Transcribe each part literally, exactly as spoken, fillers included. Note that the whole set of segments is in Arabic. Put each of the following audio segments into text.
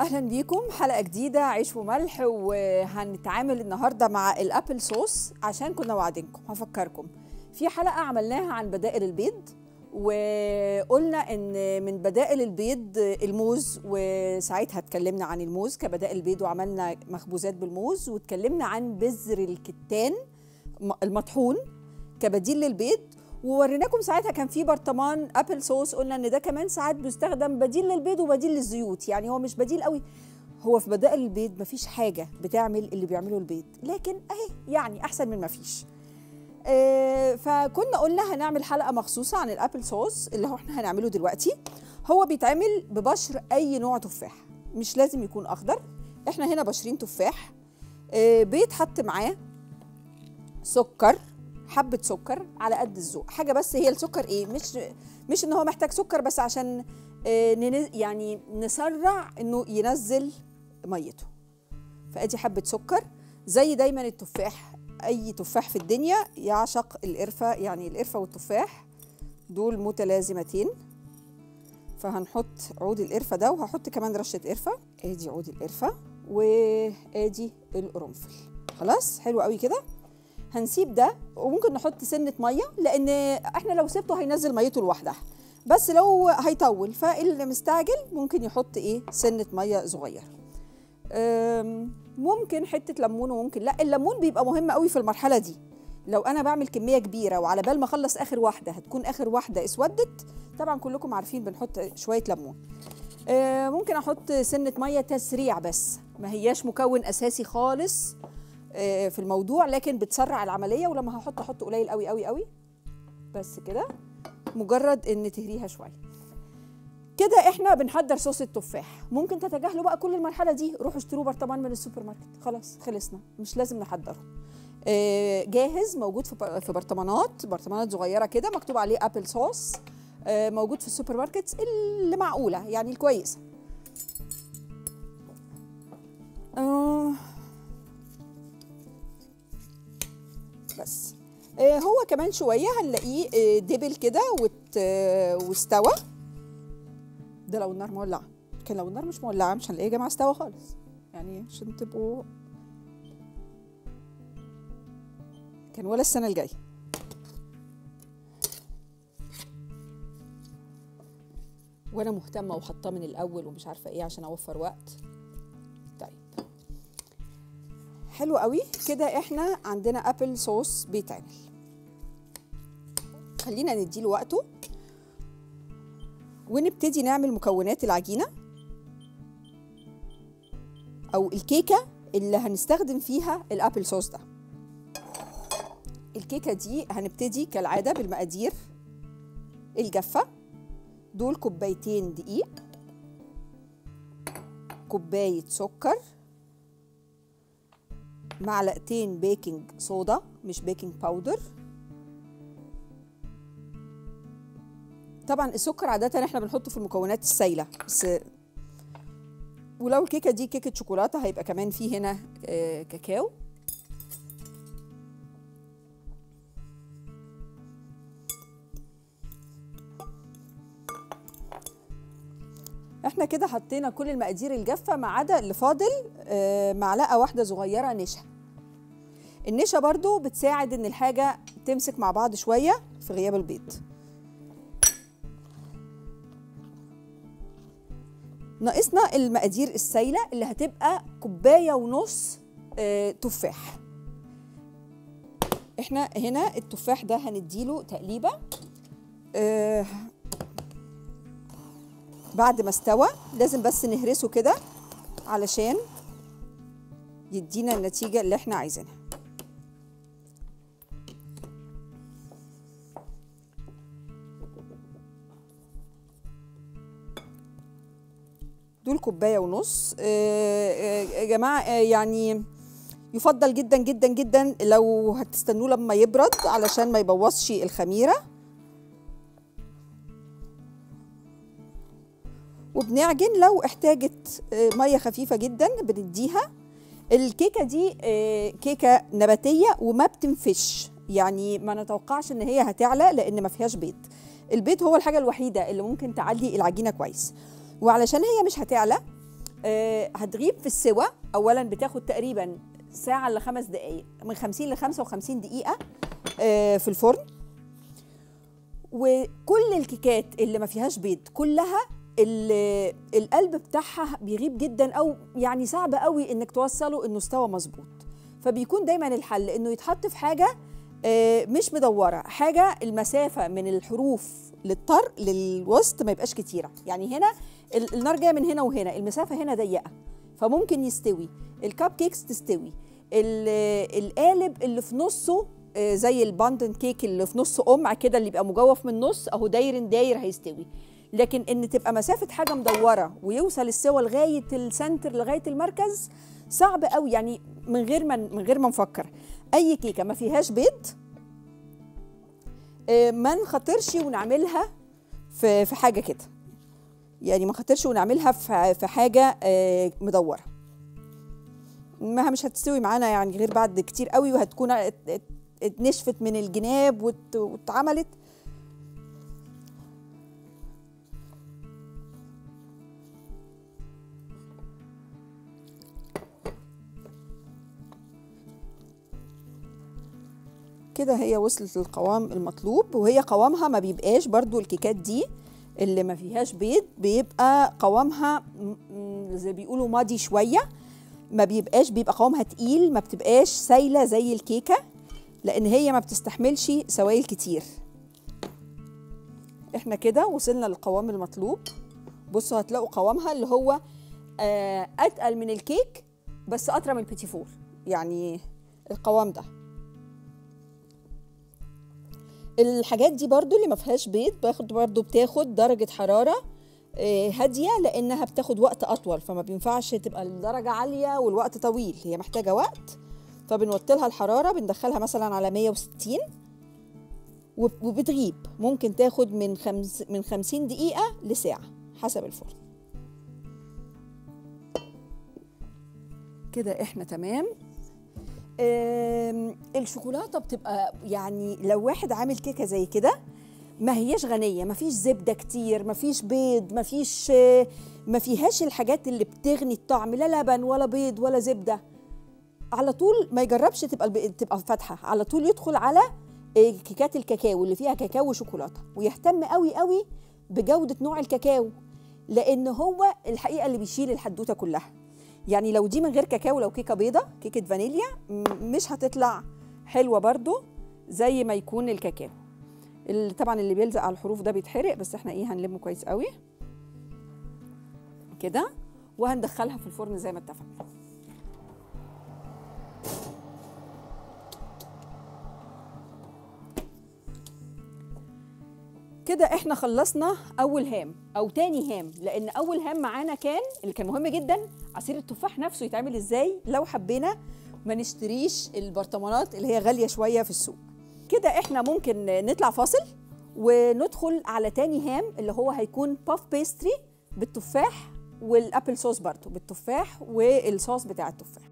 اهلا بيكم حلقه جديده عيش وملح، وهنتعامل النهارده مع الابل صوص. عشان كنا وعدينكم هفكركم في حلقه عملناها عن بدائل البيض، وقلنا ان من بدائل البيض الموز، وساعتها اتكلمنا عن الموز كبدائل البيض وعملنا مخبوزات بالموز، واتكلمنا عن بذر الكتان المطحون كبديل للبيض، ووريناكم ساعتها كان في برطمان ابل صوص قلنا ان ده كمان ساعات بيستخدم بديل للبيض وبديل للزيوت، يعني هو مش بديل قوي، هو في بدائل البيض مفيش حاجه بتعمل اللي بيعمله البيض، لكن اهي يعني احسن من مفيش. آه فكنا قلنا هنعمل حلقه مخصوصه عن الابل صوص اللي هو احنا هنعمله دلوقتي. هو بيتعمل ببشر اي نوع تفاح، مش لازم يكون اخضر، احنا هنا بشرين تفاح. آه بيتحط معاه سكر، حبة سكر على قد الذوق، حاجة بس هي السكر ايه، مش مش ان هو محتاج سكر، بس عشان آه يعني نسرع انه ينزل ميته. فادي حبة سكر. زي دايما التفاح، اي تفاح في الدنيا يعشق القرفة، يعني القرفة والتفاح دول متلازمتين، فهنحط عود القرفة ده، وهحط كمان رشة قرفة. ادي عود القرفة وادي القرنفل. خلاص حلو قوي كده. هنسيب ده، وممكن نحط سنة مية لأن احنا لو سبته هينزل ميته لوحدها، بس لو هيطول فاللي مستعجل ممكن يحط ايه سنة مية صغيرة. ممكن حتة ليمون، وممكن لا، الليمون بيبقى مهم قوي في المرحلة دي. لو أنا بعمل كمية كبيرة وعلى بال ما أخلص آخر واحدة هتكون آخر واحدة اسودت، طبعا كلكم عارفين بنحط شوية ليمون. ممكن أحط سنة مية تسريع، بس ما هياش مكون أساسي خالص في الموضوع، لكن بتسرع العمليه. ولما هحط احط قليل قوي قوي قوي، بس كده مجرد ان تهريها شويه كده. احنا بنحضر صوص التفاح. ممكن تتجاهلوا بقى كل المرحله دي، روحوا اشتروا برطمان من السوبر ماركت، خلاص خلصنا، مش لازم نحضره. جاهز، موجود في برطمانات برطمانات صغيره كده مكتوب عليه ابل صوص، موجود في السوبر ماركت اللي معقوله يعني الكويسه. أه بس آه هو كمان شويه هنلاقيه آه دبل كده واستوى. ده لو النار مولعه، لكن لو النار مش مولعه مش هنلاقيه يا جماعه استوى خالص، يعني عشان تبقوا كان ولا السنه الجايه. وانا مهتمه وحطاه من الاول ومش عارفه ايه عشان اوفر وقت. طيب حلو قوي كده، احنا عندنا ابل صوص بيتعمل. خلينا نديله وقته ونبتدي نعمل مكونات العجينه او الكيكه اللي هنستخدم فيها الابل صوص ده. الكيكه دي هنبتدي كالعاده بالمقادير الجافه. دول كوبايتين دقيق، كوبايه سكر، معلقتين بيكنج صودا مش بيكنج باودر. طبعا السكر عاده احنا بنحطه في المكونات السايله بس، ولو الكيكه دي كيكه شوكولاته هيبقى كمان فيه هنا آه كاكاو. احنا كده حطينا كل المقادير الجافه ما عدا اللي فاضل آه معلقه واحده صغيره نشا. النشا برضو بتساعد ان الحاجه تمسك مع بعض شويه في غياب البيض. ناقصنا المقادير السايله اللي هتبقى كوبايه ونص آه تفاح. احنا هنا التفاح ده هنديله تقليبه آه بعد ما استوى، لازم بس نهرسه كده علشان يدينا النتيجة اللي احنا عايزينها. دول كوباية ونص يا جماعة، يعني يفضل جدا جدا جدا لو هتستنوه لما يبرد علشان ما يبوظش الخميرة. وبنعجن لو احتاجت ميه خفيفه جدا بنديها. الكيكه دي كيكه نباتيه وما بتنفش، يعني ما نتوقعش ان هي هتعلى لان ما فيهاش بيض. البيض هو الحاجه الوحيده اللي ممكن تعلي العجينه كويس، وعلشان هي مش هتعلى آه هتغيب في السوى. اولا بتاخد تقريبا ساعه لخمس دقائق، من خمسين ل خمسة وخمسين دقيقه آه في الفرن. وكل الكيكات اللي ما فيهاش بيض كلها القلب بتاعها بيغيب جدا، او يعني صعب قوي انك توصله انه استوى مظبوط. فبيكون دايما الحل انه يتحط في حاجه مش مدوره، حاجه المسافه من الحروف للطر للوسط ما يبقاش كتيره. يعني هنا النار جايه من هنا وهنا، المسافه هنا ضيقه فممكن يستوي. الكب كيكس تستوي. القالب اللي في نصه زي الباندن كيك اللي في نص قمع كده اللي يبقى مجوف من النص اهو داير داير هيستوي. لكن ان تبقى مسافه حاجه مدوره ويوصل السوا لغايه السنتر لغايه المركز صعب قوي، يعني من غير ما من غير ما نفكر. اي كيكه ما فيهاش بيض ما نخاطرش ونعملها في في حاجه كده، يعني ما نخاطرش ونعملها في في حاجه مدوره، ما مش هتستوي معانا يعني غير بعد كتير قوي، وهتكون اتنشفت من الجناب واتعملت. كده هي وصلت للقوام المطلوب، وهي قوامها ما بيبقاش برضو الكيكات دي اللي ما فيهاش بيض بيبقى قوامها زي بيقولوا ماضي شوية، ما بيبقاش بيبقى قوامها تقيل، ما بتبقاش سايلة زي الكيكة لأن هي ما بتستحملش سوائل كتير. احنا كده وصلنا للقوام المطلوب. بصوا هتلاقوا قوامها اللي هو آه أتقل من الكيك بس أطرى من البيتي فور، يعني القوام ده. الحاجات دي برضو اللي ما فيهاش بيض باخد برضو بتاخد درجة حرارة هادية لأنها بتاخد وقت أطول، فما بينفعش تبقى الدرجة عالية والوقت طويل، هي محتاجة وقت. فبنوطلها الحرارة، بندخلها مثلا على مية وستين وبتغيب، ممكن تاخد من خمس من خمسين دقيقة لساعة حسب الفرن. كده احنا تمام. الشوكولاتة بتبقى يعني لو واحد عامل كيكة زي كده ما هياش غنية، ما فيش زبدة كتير، ما فيش بيض، ما فيش ما فيهاش الحاجات اللي بتغني الطعم، لا لبن ولا بيض ولا زبدة. على طول ما يجربش تبقى تبقى فاتحة، على طول يدخل على كيكات الكاكاو اللي فيها كاكاو وشوكولاتة، ويهتم قوي قوي بجودة نوع الكاكاو لأن هو الحقيقة اللي بيشيل الحدوتة كلها. يعني لو دي من غير كاكاو، لو كيكه بيضه كيكه فانيليا مش هتطلع حلوه برضو زي ما يكون الكاكاو. طبعا اللي بيلزق على الحروف ده بيتحرق، بس احنا ايه هنلمه كويس قوي كده وهندخلها في الفرن زي ما اتفقنا. كده احنا خلصنا اول هام او تاني هام، لان اول هام معانا كان اللي كان مهم جدا عصير التفاح نفسه يتعمل ازاي لو حبينا ما نشتريش البرطمانات اللي هي غاليه شويه في السوق. كده احنا ممكن نطلع فاصل وندخل على تاني هام اللي هو هيكون باف بيستري بالتفاح والابل صوص برضو بالتفاح والصوص بتاع التفاح.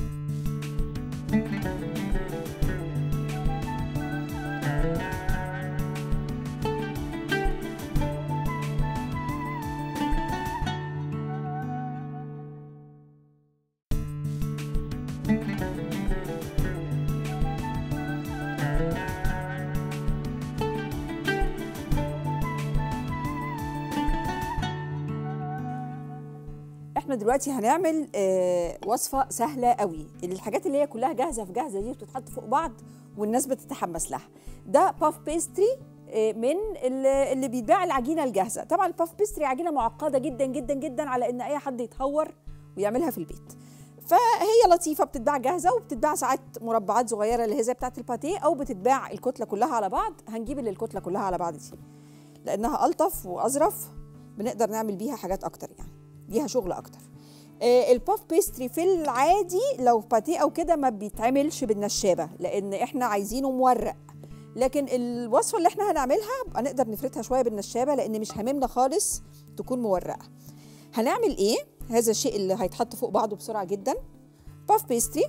احنا دلوقتي هنعمل آه وصفه سهله قوي. الحاجات اللي هي كلها جاهزه في جاهزه دي بتتحط فوق بعض والناس بتتحمس لها. ده باف بيستري آه من اللي بيتباع العجينه الجاهزه. طبعا الباف بيستري عجينه معقده جدا جدا جدا على ان اي حد يتهور ويعملها في البيت، فهي لطيفه، بتتباع جاهزه وبتتباع ساعات مربعات صغيره اللي هي زي بتاعه الباتيه، او بتتباع الكتله كلها على بعض. هنجيب اللي الكتله كلها على بعض دي لانها الطف واظرف، بنقدر نعمل بيها حاجات اكتر، يعني ليها شغل اكتر. آه الباف بيستري في العادي لو باتيه او كده ما بيتعملش بالنشابه لان احنا عايزينه مورق، لكن الوصفه اللي احنا هنعملها بقى نقدر نفردها شويه بالنشابه لان مش هاممنا خالص تكون مورقه. هنعمل ايه؟ هذا الشيء اللي هيتحط فوق بعضه بسرعه جدا، باف بيستري،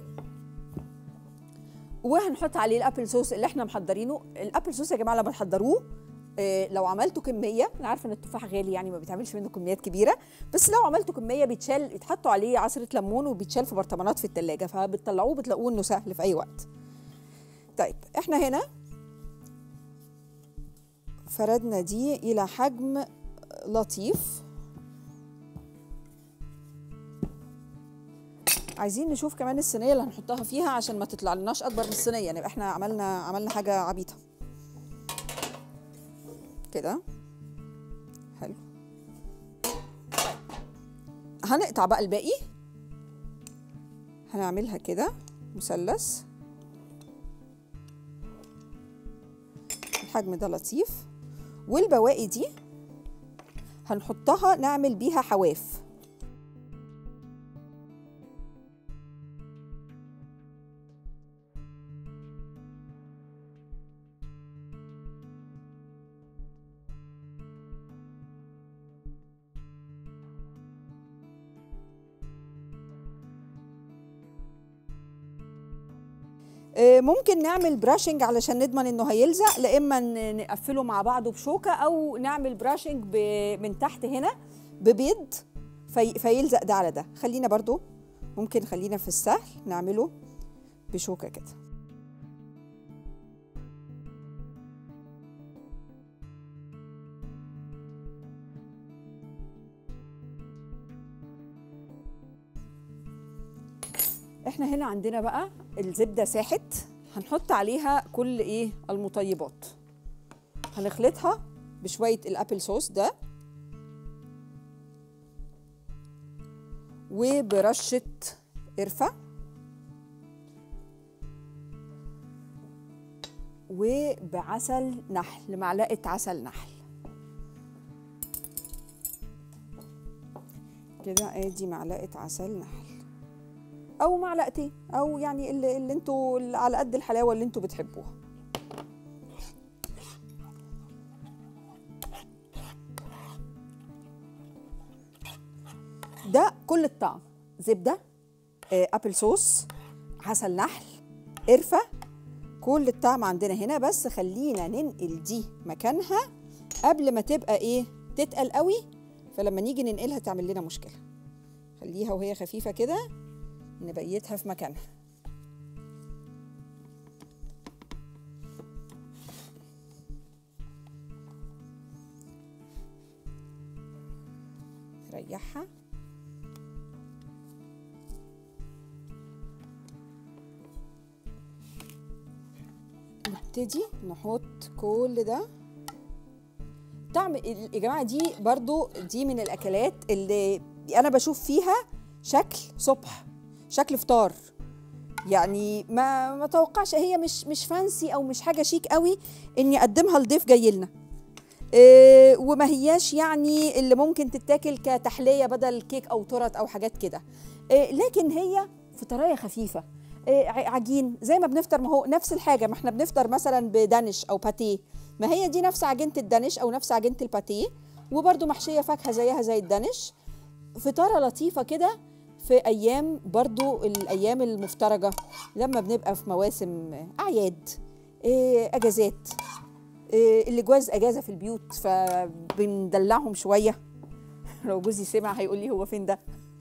وهنحط عليه الابل صوص اللي احنا محضرينه. الابل صوص يا جماعه لما تحضروه إيه لو عملتوا كميه، انا عارفه ان التفاح غالي يعني ما بيتعملش منه كميات كبيره، بس لو عملتوا كميه بيتشال، يتحطوا عليه عصره ليمون وبيتشال في برطمانات في الثلاجه، فبتطلعوه بتلاقوه انه سهل في اي وقت. طيب احنا هنا فردنا دي الى حجم لطيف. عايزين نشوف كمان الصينيه اللي هنحطها فيها عشان ما تطلع لناش اكبر من الصينيه، يعني يبقى احنا عملنا عملنا حاجه عبيطه كده. حلو. هنقطع بقى الباقي، هنعملها كده مثلث، الحجم ده لطيف. والبواقي دي هنحطها نعمل بيها حواف. ممكن نعمل براشنج علشان نضمن انه هيلزق، لا اما نقفله مع بعضه بشوكه، او نعمل براشنج من تحت هنا ببيض في فيلزق ده على ده. خلينا برضو ممكن خلينا في السهل نعمله بشوكه كده. احنا هنا عندنا بقى الزبده ساحت، هنحط عليها كل ايه المطيبات. هنخلطها بشويه الابل صوص ده وبرشه قرفه وبعسل نحل، معلقه عسل نحل كده. ادي معلقه عسل نحل او معلقتين، او يعني اللي, اللي انتوا اللي على قد الحلاوه اللي انتوا بتحبوها. ده كل الطعم، زبده، آه، ابل صوص، عسل نحل، قرفه، كل الطعم عندنا هنا. بس خلينا ننقل دي مكانها قبل ما تبقى ايه تتقل قوي، فلما نيجي ننقلها تعمل لنا مشكله. خليها وهي خفيفه كده، نبيتها في مكانها. نريحها. نبتدي نحط كل ده. طعم يا جماعه دي برضو دي من الاكلات اللي انا بشوف فيها شكل صبح، شكل فطار، يعني ما ما توقعش، هي مش مش فانسي او مش حاجه شيك قوي اني اقدمها لضيف جاي لنا، إيه وما هياش يعني اللي ممكن تتاكل كتحليه بدل كيك او تورت او حاجات كده، إيه لكن هي فطريه خفيفه، إيه عجين زي ما بنفطر، ما هو نفس الحاجه، ما احنا بنفطر مثلا بدانش او باتيه، ما هي دي نفس عجينه الدانش او نفس عجينه الباتيه، وبرده محشيه فاكهه زيها زي الدانش. فطاره لطيفه كده في ايام برضو الايام المفترجه، لما بنبقى في مواسم اعياد، إيه اجازات، إيه اللي جواز اجازه في البيوت فبندلعهم شويه. لو جوزي سمع هيقول لي هو فين ده.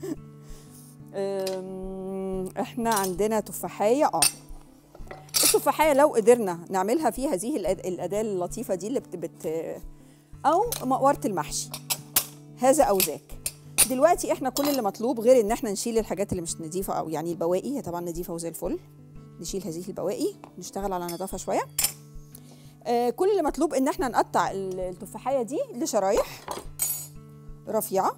احنا عندنا تفاحيه، اه التفاحيه لو قدرنا نعملها في هذه الاداه اللطيفه دي اللي بت, بت او مقوره المحشي هذا او ذاك. دلوقتي احنا كل اللي مطلوب غير ان احنا نشيل الحاجات اللي مش نظيفه، او يعني البواقي، هي طبعا نظيفه وزي الفل، نشيل هذه البواقي، نشتغل على نظافه شويه. آه كل اللي مطلوب ان احنا نقطع التفاحيه دي لشرايح رفيعه.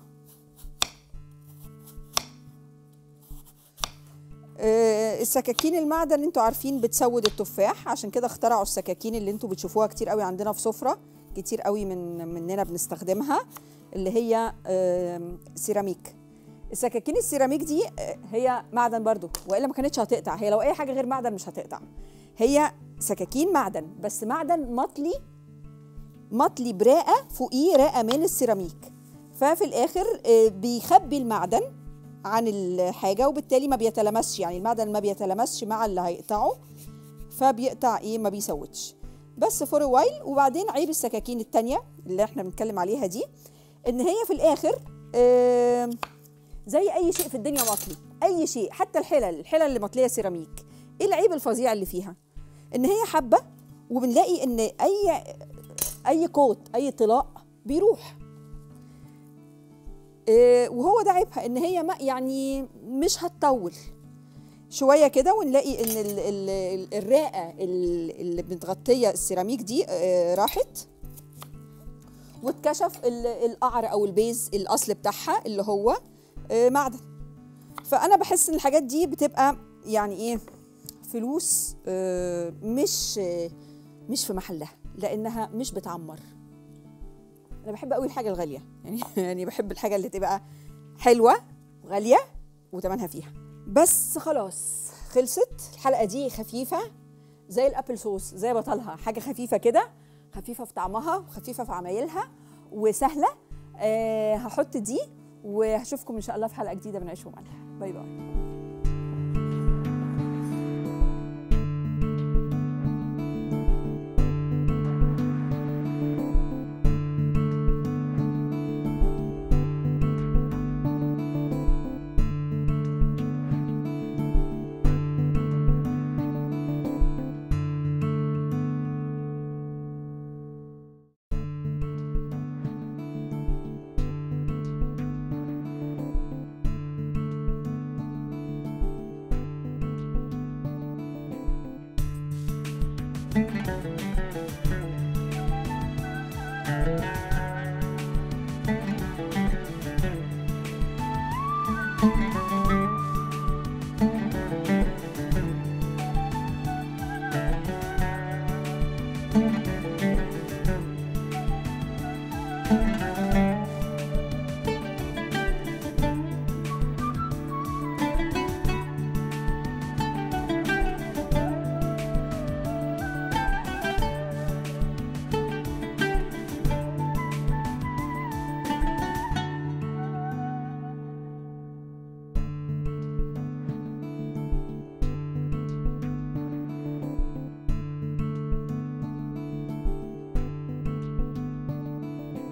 آه السكاكين المعدن انتوا عارفين بتسود التفاح، عشان كده اخترعوا السكاكين اللي انتوا بتشوفوها كتير قوي عندنا في سفره، كتير قوي من مننا بنستخدمها، اللي هي سيراميك. السكاكين السيراميك دي هي معدن برضو، والا ما كانتش هتقطع، هي لو اي حاجه غير معدن مش هتقطع، هي سكاكين معدن بس معدن مطلي، مطلي براقه فوقيه راقه من السيراميك، ففي الاخر بيخبي المعدن عن الحاجه، وبالتالي ما بيتلمسش، يعني المعدن ما بيتلمسش مع اللي هيقطعه، فبيقطع ايه ما بيسودش. بس فور وايل. وبعدين عيب السكاكين التانية اللي احنا بنتكلم عليها دي ان هي في الاخر آه زي اي شيء في الدنيا مطلي، اي شيء، حتى الحلل الحلل اللي مطليه سيراميك، ايه العيب الفظيع اللي فيها؟ ان هي حبه وبنلاقي ان اي اي كوت اي طلاء بيروح. آه وهو ده عيبها، ان هي ما يعني مش هتطول شويه كده، ونلاقي ان ال ال الرئه اللي متغطيه السيراميك دي آه راحت، واتكشف القعر او البيز الاصل بتاعها اللي هو آه معدن. فانا بحس ان الحاجات دي بتبقى يعني ايه، فلوس آه مش آه مش في محلها، لانها مش بتعمر. انا بحب قوي الحاجه الغاليه يعني يعني بحب الحاجه اللي تبقى حلوه وغاليه وتمنها فيها. بس خلاص خلصت الحلقه دي، خفيفه زي الابل صوص، زي بطلها، حاجه خفيفه كده، خفيفه في طعمها وخفيفه في عمايلها وسهله. أه هحط دي، وهشوفكم ان شاء الله في حلقه جديده من عيش وملح. باي باي.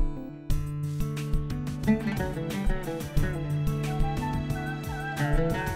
Thank you.